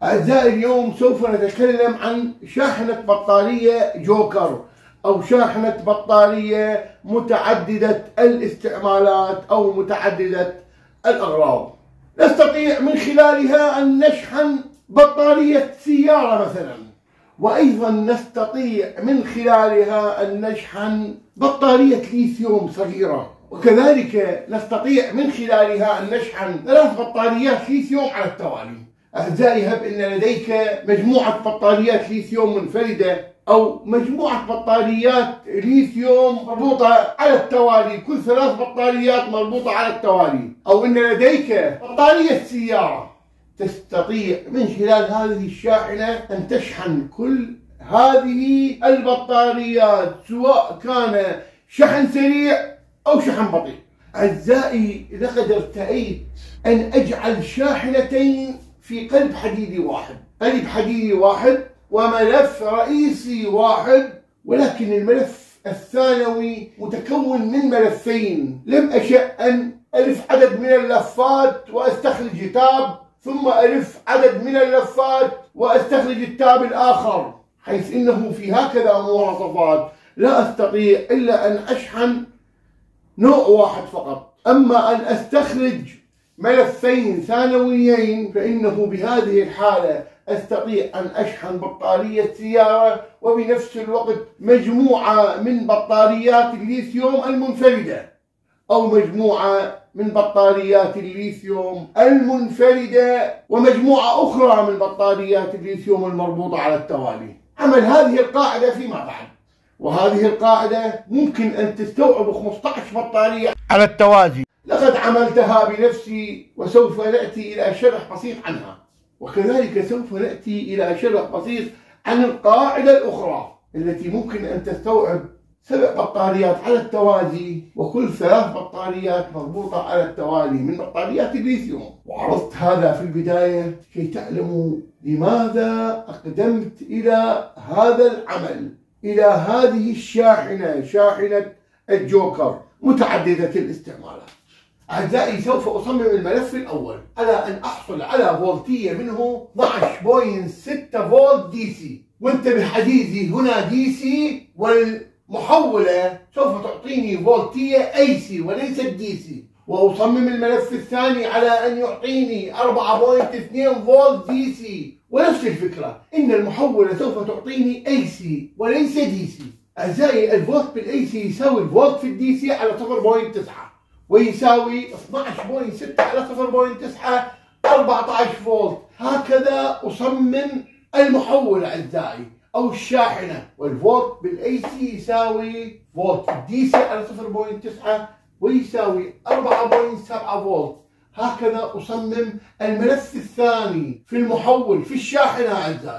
أعزائي، اليوم سوف نتكلم عن شاحنة بطارية جوكر أو شاحنة بطارية متعددة الاستعمالات أو متعددة الأغراض. نستطيع من خلالها أن نشحن بطارية سيارة مثلا، وأيضا نستطيع من خلالها أن نشحن بطارية ليثيوم صغيرة، وكذلك نستطيع من خلالها أن نشحن 3 بطاريات ليثيوم على التوالي. أعزائي، هب أن لديك مجموعة بطاريات ليثيوم منفردة أو مجموعة بطاريات ليثيوم مربوطة على التوالي، كل 3 بطاريات مربوطة على التوالي، أو أن لديك بطارية سيارة، تستطيع من خلال هذه الشاحنة أن تشحن كل هذه البطاريات، سواء كان شحن سريع أو شحن بطيء. أعزائي، لقد ارتأيت أن أجعل شاحنتين في قلب حديدي واحد، قلب حديدي واحد وملف رئيسي واحد، ولكن الملف الثانوي متكون من ملفين. لم أشأ أن ألف عدد من اللفات وأستخرج تاب، ثم ألف عدد من اللفات وأستخرج التاب الآخر، حيث إنه في هكذا مواصفات لا أستطيع إلا أن أشحن نوع واحد فقط. أما أن أستخرج ملفين ثانويين فإنه بهذه الحالة أستطيع أن أشحن بطارية سيارة وبنفس الوقت مجموعة من بطاريات الليثيوم المنفردة، أو مجموعة من بطاريات الليثيوم المنفردة ومجموعة أخرى من بطاريات الليثيوم المربوطة على التوالي. عمل هذه القاعدة فيما بعد، وهذه القاعدة ممكن أن تستوعب 15 بطارية على التوازي. لقد عملتها بنفسي، وسوف نأتي إلى شرح بسيط عنها، وكذلك سوف نأتي إلى شرح بسيط عن القاعدة الأخرى التي ممكن أن تستوعب 7 بطاريات على التوازي، وكل 3 بطاريات مربوطة على التوالي من بطاريات الليثيوم. وعرضت هذا في البداية كي تعلموا لماذا أقدمت إلى هذا العمل، إلى هذه الشاحنة، شاحنة الجوكر متعددة الاستعمالات. أعزائي، سوف أصمم الملف الأول على أن أحصل على فولتية منه 12.6 فولت دي سي، وانتبه عزيزي، هنا دي سي، والمحولة سوف تعطيني فولتية اي سي وليست دي سي. وأصمم الملف الثاني على أن يعطيني 4.2 فولت دي سي، ونفس الفكرة، إن المحولة سوف تعطيني اي سي وليس دي سي. أعزائي، الفولت بالاي سي يساوي الفولت في الدي سي على 0.9، ويساوي 12.6 على 0.9 14 فولت. هكذا أصمم المحول أعزائي أو الشاحنة، والفولت بالاي سي يساوي فولت الدي سي على 0.9 ويساوي 4.7 فولت. هكذا أصمم الملف الثاني في المحول في الشاحنة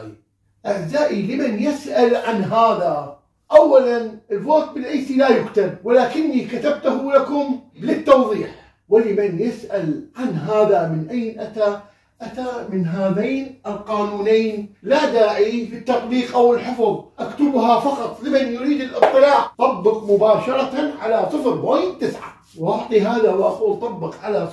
أعزائي. لمن يسأل عن هذا، أولا الفولت بالاي سي لا يكتب، ولكني كتبته لكم للتوضيح. ولمن يسأل عن هذا من أين أتى من هذين القانونين، لا داعي للتطبيق أو الحفظ، أكتبها فقط لمن يريد الاطلاع. طبق مباشرة على 0.9، وأعطي هذا وأقول طبق على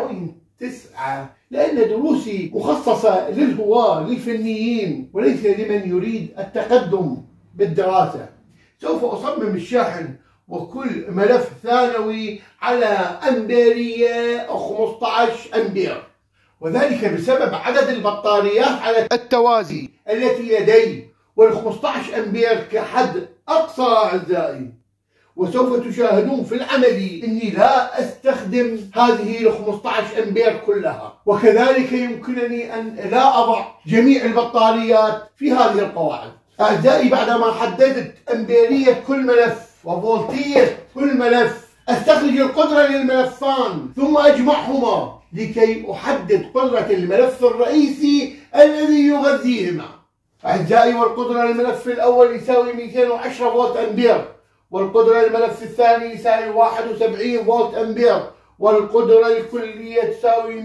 0.9، لأن دروسي مخصصة للهواة للفنيين وليس لمن يريد التقدم بالدراسة. سوف أصمم الشاحن وكل ملف ثانوي على أمبيرية أو 15 أمبير، وذلك بسبب عدد البطاريات على التوازي التي لدي، وال15 أمبير كحد أقصى أعزائي. وسوف تشاهدون في العملي أني لا أستخدم هذه ال15 أمبير كلها، وكذلك يمكنني أن لا أضع جميع البطاريات في هذه القواعد. أعزائي، بعدما حددت أمبيرية كل ملف وفولتية كل ملف، أستخرج القدرة للملفان ثم أجمعهما لكي أحدد قدرة الملف الرئيسي الذي يغذيهما. أعزائي، والقدرة للملف الأول يساوي 210 فولت أمبير، والقدرة للملف الثاني يساوي 71 فولت أمبير، والقدرة الكلية تساوي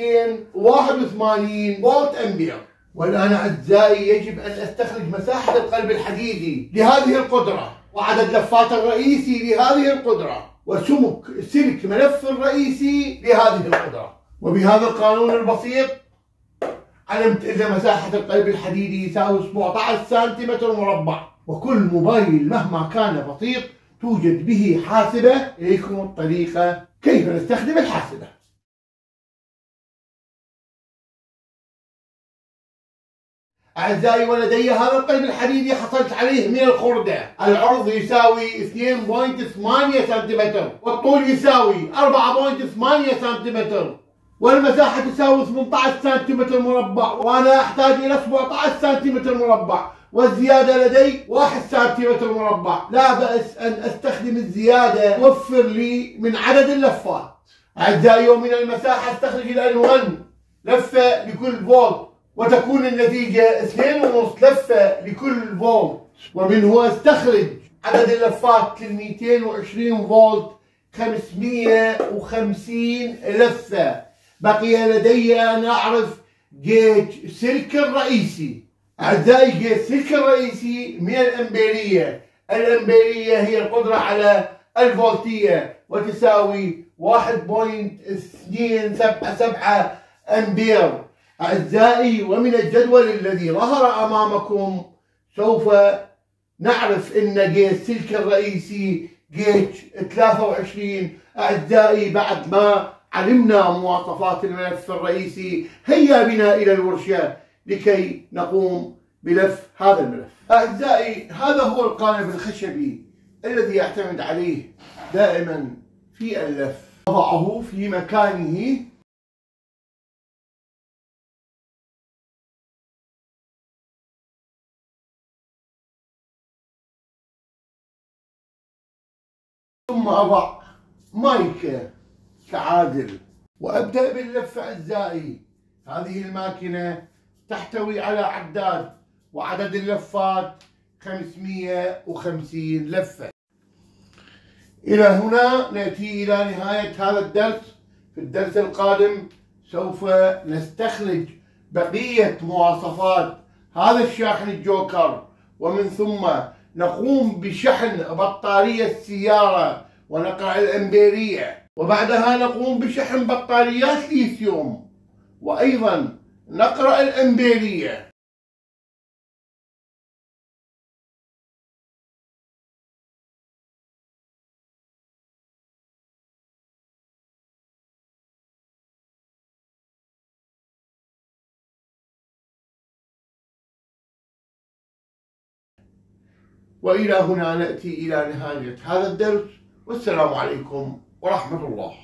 281 فولت أمبير. والآن أعزائي، يجب أن أستخرج مساحة القلب الحديدي لهذه القدرة، وعدد لفات الرئيسي لهذه القدرة، وسمك سلك ملف الرئيسي لهذه القدرة. وبهذا القانون البسيط علمت إذا مساحة القلب الحديدي يساوي 17 سنتيمتر مربع، وكل موبايل مهما كان بسيط توجد به حاسبة. إليكم الطريقة كيف نستخدم الحاسبة. أعزائي ولدي، هذا القلب الحديدي حصلت عليه من الخردة. العرض يساوي 2.8 سنتيمتر، والطول يساوي 4.8 سنتيمتر، والمساحة تساوي 18 سنتيمتر مربع، وأنا أحتاج إلى 17 سنتيمتر مربع، والزيادة لدي 1 سنتيمتر مربع. لا بأس أن أستخدم الزيادة توفر لي من عدد اللفات. أعزائي، ومن المساحة استخرج الألوان لفة لكل فولت، وتكون النتيجة 2.5 لفة لكل فولت، ومنه استخرج عدد اللفات ل 220 فولت 550 لفة. بقي لدي أن أعرف جيج سلك الرئيسي. أعزائي، جيج سلك الرئيسي من الأمبيرية. الأمبيرية هي القدرة على الفولتية، وتساوي 1.277 أمبير. أعزائي، ومن الجدول الذي ظهر أمامكم سوف نعرف أن جيج سلك الرئيسي جيج 23. أعزائي، بعد ما علمنا مواصفات الملف الرئيسي، هيا بنا إلى الورشة لكي نقوم بلف هذا الملف. أعزائي، هذا هو القالب الخشبي الذي يعتمد عليه دائما في اللف. أضعه في مكانه، ثم أضع مايكة كعادل وأبدأ باللف. أعزائي، هذه الماكينة تحتوي على عداد، وعدد اللفات 550 لفة. إلى هنا نأتي إلى نهاية هذا الدرس. في الدرس القادم سوف نستخرج بقية مواصفات هذا الشاحن الجوكر، ومن ثم نقوم بشحن بطارية السيارة ونقرأ الأمبيرية، وبعدها نقوم بشحن بطاريات ليثيوم، وأيضا نقرأ الأمبيرية. وإلى هنا نأتي إلى نهاية هذا الدرس، والسلام عليكم ورحمة الله.